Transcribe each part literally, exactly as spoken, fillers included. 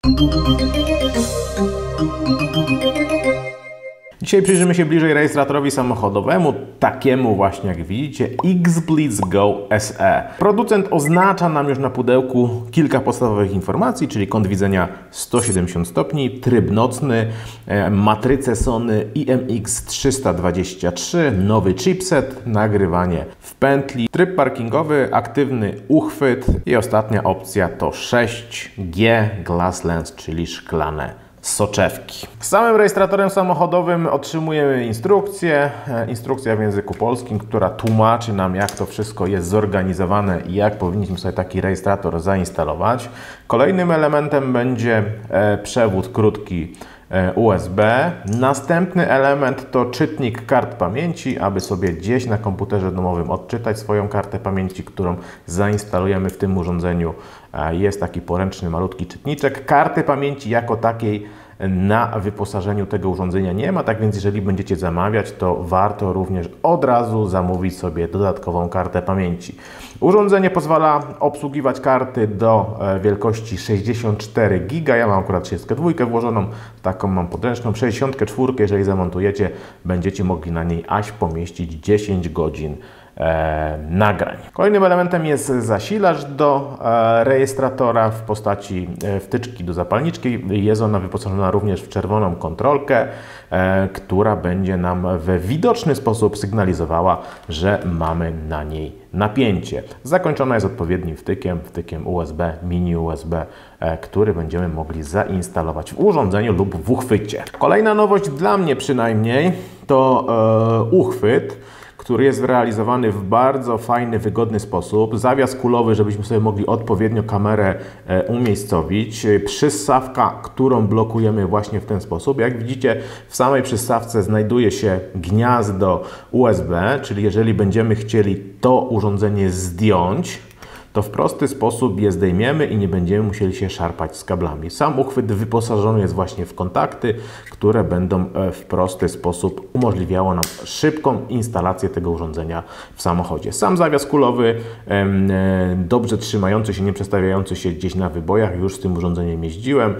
Dzisiaj przyjrzymy się bliżej rejestrzatorowi samochodowemu, takiemu właśnie jak widzicie, X-Blitz Go S E. Producent oznacza nam już na pudełku kilka podstawowych informacji, czyli kąt widzenia sto siedemdziesiąt stopni, tryb nocny, matrycę Sony I M X trzysta dwadzieścia trzy, nowy chipset, nagrywanie w pętli, tryb parkingowy, aktywny uchwyt i ostatnia opcja to sześć G Glass Lens, czyli szklane soczewki. Z samym rejestratorem samochodowym otrzymujemy instrukcję, instrukcja w języku polskim, która tłumaczy nam, jak to wszystko jest zorganizowane i jak powinniśmy sobie taki rejestrator zainstalować. Kolejnym elementem będzie przewód krótki U S B. Następny element to czytnik kart pamięci, aby sobie gdzieś na komputerze domowym odczytać swoją kartę pamięci, którą zainstalujemy w tym urządzeniu. Jest taki poręczny, malutki czytniczek. Karty pamięci jako takiej na wyposażeniu tego urządzenia nie ma, tak więc jeżeli będziecie zamawiać, to warto również od razu zamówić sobie dodatkową kartę pamięci. Urządzenie pozwala obsługiwać karty do wielkości sześćdziesiąt cztery giga. Ja mam akurat trzydziestkę dwójkę włożoną, taką mam podręczną. sześćdziesiątkę czwórkę, jeżeli zamontujecie, będziecie mogli na niej aż pomieścić dziesięć godzin E, nagrań. Kolejnym elementem jest zasilacz do e, rejestratora w postaci e, wtyczki do zapalniczki. Jest ona wyposażona również w czerwoną kontrolkę, e, która będzie nam w widoczny sposób sygnalizowała, że mamy na niej napięcie. Zakończona jest odpowiednim wtykiem, wtykiem U S B, mini U S B, e, który będziemy mogli zainstalować w urządzeniu lub w uchwycie. Kolejna nowość dla mnie przynajmniej to e, uchwyt, który jest realizowany w bardzo fajny, wygodny sposób. Zawias kulowy, żebyśmy sobie mogli odpowiednio kamerę e, umiejscowić. Przyssawka, którą blokujemy właśnie w ten sposób. Jak widzicie, w samej przyssawce znajduje się gniazdo U S B, czyli jeżeli będziemy chcieli to urządzenie zdjąć, to w prosty sposób je zdejmiemy i nie będziemy musieli się szarpać z kablami. Sam uchwyt wyposażony jest właśnie w kontakty, które będą w prosty sposób umożliwiało nam szybką instalację tego urządzenia w samochodzie. Sam zawias kulowy, dobrze trzymający się, nie przestawiający się gdzieś na wybojach, już z tym urządzeniem jeździłem.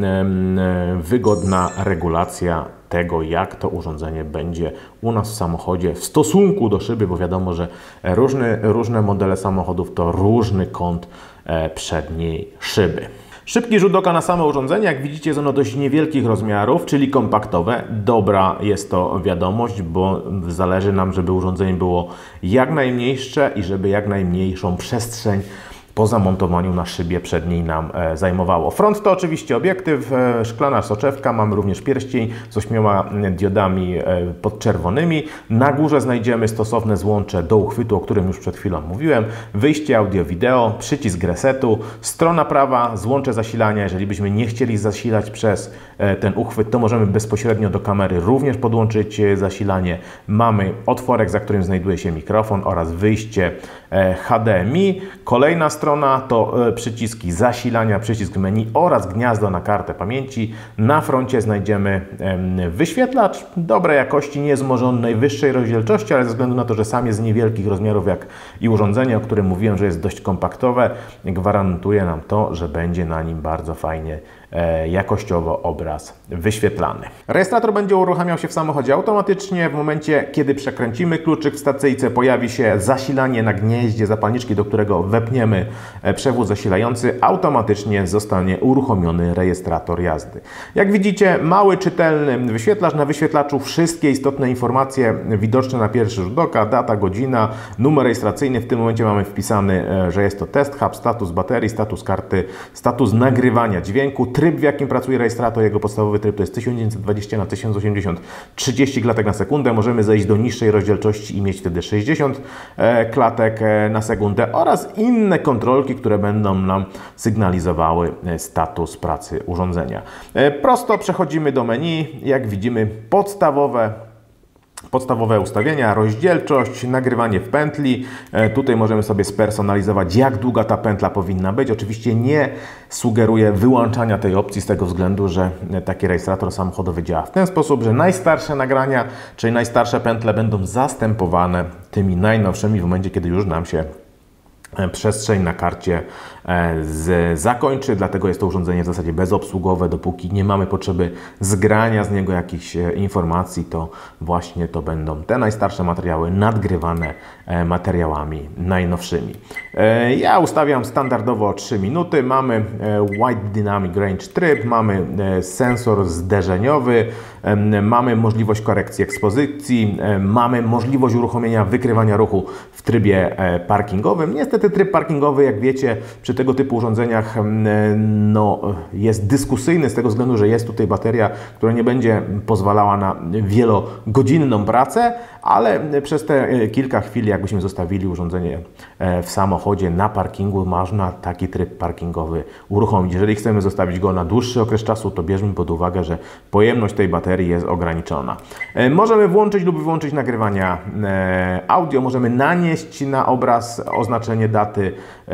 Wygodna regulacja tego, jak to urządzenie będzie u nas w samochodzie w stosunku do szyby, bo wiadomo, że różne, różne modele samochodów to różny kąt przedniej szyby. Szybki rzut oka na samo urządzenie, jak widzicie, jest ono dość niewielkich rozmiarów, czyli kompaktowe. Dobra jest to wiadomość, bo zależy nam, żeby urządzenie było jak najmniejsze i żeby jak najmniejszą przestrzeń po zamontowaniu na szybie przedniej nam e, zajmowało. Front to oczywiście obiektyw, e, szklana soczewka, mamy również pierścień z ośmioma diodami e, podczerwonymi. Na górze znajdziemy stosowne złącze do uchwytu, o którym już przed chwilą mówiłem. Wyjście audio-wideo, przycisk resetu, strona prawa, złącze zasilania. Jeżeli byśmy nie chcieli zasilać przez e, ten uchwyt, to możemy bezpośrednio do kamery również podłączyć e, zasilanie. Mamy otworek, za którym znajduje się mikrofon oraz wyjście e, H D M I. Kolejna strona Strona to przyciski zasilania, przycisk menu oraz gniazdo na kartę pamięci. Na froncie znajdziemy wyświetlacz dobrej jakości, nie jest może on najwyższej rozdzielczości, ale ze względu na to, że sam jest z niewielkich rozmiarów jak i urządzenie, o którym mówiłem, że jest dość kompaktowe, gwarantuje nam to, że będzie na nim bardzo fajnie jakościowo obraz wyświetlany. Rejestrator będzie uruchamiał się w samochodzie automatycznie. W momencie, kiedy przekręcimy kluczyk w stacyjce, pojawi się zasilanie na gnieździe zapalniczki, do którego wepniemy przewód zasilający, automatycznie zostanie uruchomiony rejestrator jazdy. Jak widzicie, mały, czytelny wyświetlacz. Na wyświetlaczu wszystkie istotne informacje widoczne na pierwszy rzut oka, data, godzina, numer rejestracyjny. W tym momencie mamy wpisany, że jest to test hub, status baterii, status karty, status nagrywania dźwięku, tryb, w jakim pracuje rejestrator. Jego podstawowy tryb to jest tysiąc dziewięćset dwadzieścia na tysiąc osiemdziesiąt, trzydzieści klatek na sekundę. Możemy zejść do niższej rozdzielczości i mieć wtedy sześćdziesiąt klatek na sekundę oraz inne kontrolki, które będą nam sygnalizowały status pracy urządzenia. Prosto przechodzimy do menu. Jak widzimy, podstawowe Podstawowe ustawienia, rozdzielczość, nagrywanie w pętli. E, tutaj możemy sobie spersonalizować, jak długa ta pętla powinna być. Oczywiście nie sugeruję wyłączania tej opcji z tego względu, że taki rejestrator samochodowy działa w ten sposób, że najstarsze nagrania, czyli najstarsze pętle będą zastępowane tymi najnowszymi w momencie, kiedy już nam się przestrzeń na karcie z, zakończy, dlatego jest to urządzenie w zasadzie bezobsługowe, dopóki nie mamy potrzeby zgrania z niego jakichś informacji, to właśnie to będą te najstarsze materiały nadgrywane materiałami najnowszymi. Ja ustawiam standardowo trzy minuty, mamy Wide Dynamic Range tryb, mamy sensor zderzeniowy, mamy możliwość korekcji ekspozycji, mamy możliwość uruchomienia wykrywania ruchu w trybie parkingowym. Niestety tryb parkingowy, jak wiecie, przy tego typu urządzeniach no, jest dyskusyjny z tego względu, że jest tutaj bateria, która nie będzie pozwalała na wielogodzinną pracę, ale przez te kilka chwil, jakbyśmy zostawili urządzenie w samochodzie na parkingu, można taki tryb parkingowy uruchomić. Jeżeli chcemy zostawić go na dłuższy okres czasu, to bierzmy pod uwagę, że pojemność tej baterii jest ograniczona. Możemy włączyć lub wyłączyć nagrywania audio, możemy nanieść na obraz oznaczenie daty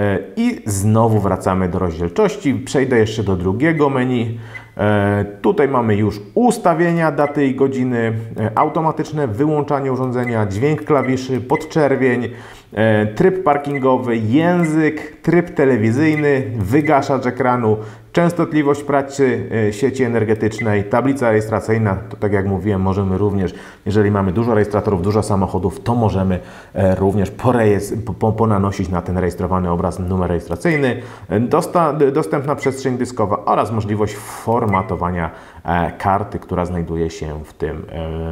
i znowu wracamy do rozdzielczości. Przejdę jeszcze do drugiego menu. E, tutaj mamy już ustawienia daty i godziny, e, automatyczne wyłączanie urządzenia, dźwięk klawiszy, podczerwień, e, tryb parkingowy, język, tryb telewizyjny, wygaszacz ekranu, częstotliwość pracy e, sieci energetycznej, tablica rejestracyjna. To tak jak mówiłem, możemy również, jeżeli mamy dużo rejestratorów, dużo samochodów, to możemy e, również porejestr- po, ponanosić na ten rejestrowany obraz numer rejestracyjny, e, dosta, dostępna przestrzeń dyskowa oraz możliwość formatowania e, karty, która znajduje się w tym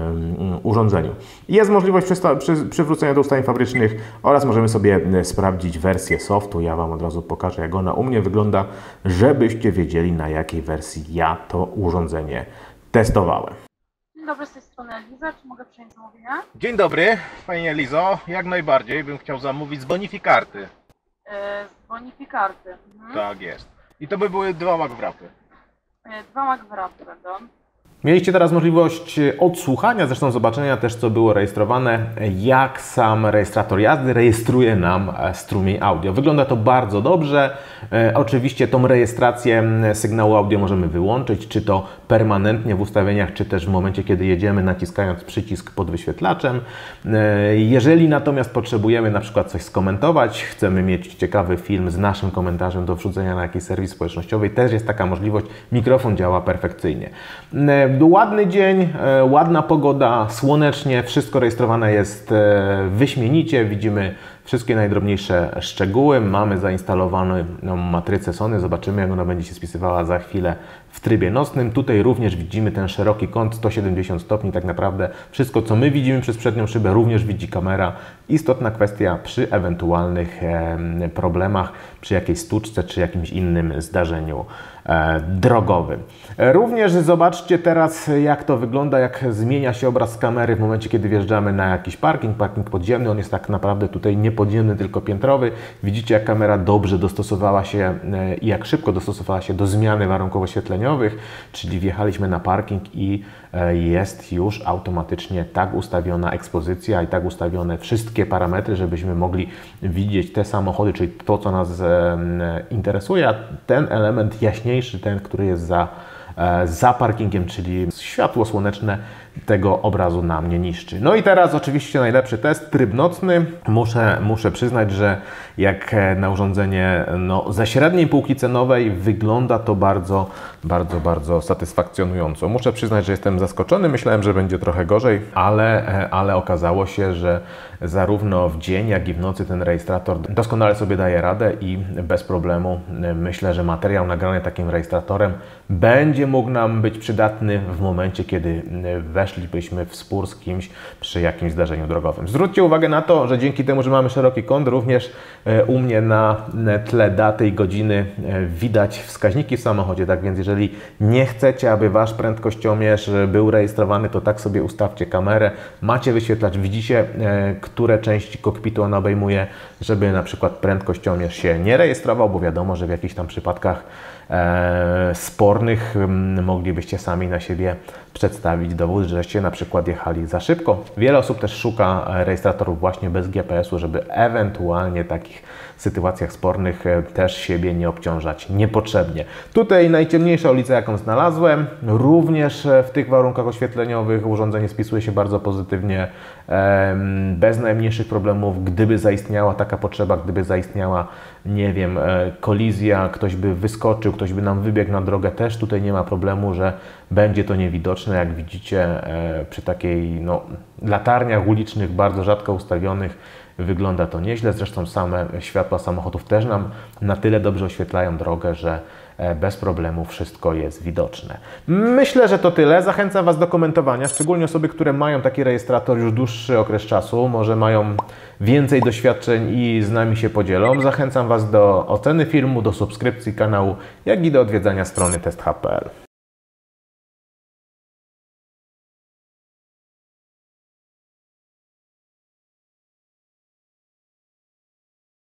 e, urządzeniu. Jest możliwość przysta- przy, przywrócenia do ustawień fabrycznych oraz możemy sobie e, sprawdzić wersję softu. Ja Wam od razu pokażę, jak ona u mnie wygląda, żebyście wiedzieli, na jakiej wersji ja to urządzenie testowałem. Dzień dobry, z tej strony Eliza. Czy mogę przyjąć zamówienie? Dzień dobry, Pani Elizo. Jak najbardziej bym chciał zamówić z Bonifikarty. Yy, z Bonifikarty. Mhm. Tak jest. I to by były dwa McWrapy. Yy, dwa McWrapy będą. Mieliście teraz możliwość odsłuchania, zresztą zobaczenia też, co było rejestrowane, jak sam rejestrator jazdy rejestruje nam strumień audio. Wygląda to bardzo dobrze. E, oczywiście tą rejestrację sygnału audio możemy wyłączyć, czy to permanentnie w ustawieniach, czy też w momencie, kiedy jedziemy, naciskając przycisk pod wyświetlaczem. E, jeżeli natomiast potrzebujemy na przykład coś skomentować, chcemy mieć ciekawy film z naszym komentarzem do wrzucenia na jakiś serwis społecznościowy, też jest taka możliwość. Mikrofon działa perfekcyjnie. E, Ładny dzień, e, ładna pogoda, słonecznie, wszystko rejestrowane jest e, wyśmienicie, widzimy wszystkie najdrobniejsze szczegóły, mamy zainstalowaną matrycę Sony, zobaczymy, jak ona będzie się spisywała za chwilę w trybie nocnym. Tutaj również widzimy ten szeroki kąt sto siedemdziesiąt stopni, tak naprawdę wszystko, co my widzimy przez przednią szybę, również widzi kamera. Istotna kwestia przy ewentualnych e, problemach, przy jakiejś stuczce czy jakimś innym zdarzeniu e, drogowym. Również zobaczcie teraz, jak to wygląda, jak zmienia się obraz z kamery w momencie, kiedy wjeżdżamy na jakiś parking, parking podziemny. On jest tak naprawdę tutaj nie podziemny, tylko piętrowy. Widzicie, jak kamera dobrze dostosowała się e, i jak szybko dostosowała się do zmiany warunków oświetleniowych, czyli wjechaliśmy na parking i e, jest już automatycznie tak ustawiona ekspozycja i tak ustawione wszystkie parametry, żebyśmy mogli widzieć te samochody, czyli to, co nas e, interesuje, a ten element jaśniejszy, ten, który jest za, e, za parkingiem, czyli światło słoneczne, tego obrazu nam nie niszczy. No i teraz oczywiście najlepszy test, tryb nocny. Muszę, muszę przyznać, że jak na urządzenie no, ze średniej półki cenowej wygląda to bardzo, bardzo, bardzo satysfakcjonująco. Muszę przyznać, że jestem zaskoczony. Myślałem, że będzie trochę gorzej, ale, ale okazało się, że zarówno w dzień, jak i w nocy ten rejestrator doskonale sobie daje radę i bez problemu myślę, że materiał nagrany takim rejestratorem będzie mógł nam być przydatny w momencie, kiedy weszlibyśmy w spór z kimś przy jakimś zdarzeniu drogowym. Zwróćcie uwagę na to, że dzięki temu, że mamy szeroki kąt, również u mnie na tle daty i godziny widać wskaźniki w samochodzie. Tak więc jeżeli nie chcecie, aby Wasz prędkościomierz był rejestrowany, to tak sobie ustawcie kamerę. Macie wyświetlacz, widzicie, które części kokpitu on obejmuje, żeby na przykład prędkościomierz się nie rejestrował, bo wiadomo, że w jakichś tam przypadkach e, spornych, m, moglibyście sami na siebie przedstawić dowód, żeście na przykład jechali za szybko. Wiele osób też szuka rejestratorów właśnie bez G P S u, żeby ewentualnie w takich sytuacjach spornych też siebie nie obciążać niepotrzebnie. Tutaj najciemniejsza ulica, jaką znalazłem, również w tych warunkach oświetleniowych urządzenie spisuje się bardzo pozytywnie, bez najmniejszych problemów. Gdyby zaistniała taka potrzeba, gdyby zaistniała, nie wiem, kolizja, ktoś by wyskoczył, ktoś by nam wybiegł na drogę, też tutaj nie ma problemu, że będzie to niewidoczne. Jak widzicie, przy takiej no, latarniach ulicznych, bardzo rzadko ustawionych, wygląda to nieźle. Zresztą same światła samochodów też nam na tyle dobrze oświetlają drogę, że bez problemu wszystko jest widoczne. Myślę, że to tyle. Zachęcam Was do komentowania, szczególnie osoby, które mają taki rejestrator już dłuższy okres czasu, może mają więcej doświadczeń i z nami się podzielą. Zachęcam Was do oceny filmu, do subskrypcji kanału, jak i do odwiedzania strony test kropka h p l.